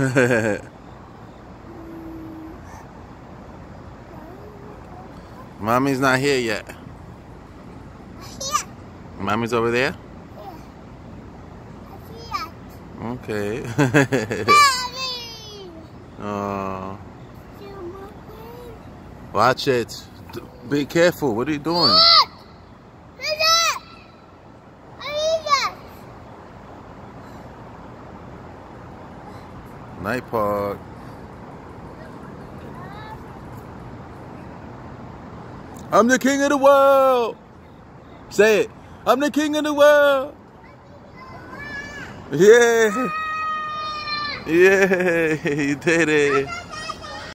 Mommy's not here yet. Here. Mommy's over there? Yeah. Okay. Daddy. Oh. Watch it. Be careful. What are you doing? Night Park. I'm the king of the world. Say it. I'm the king of the world. Yeah. Yeah. You did it.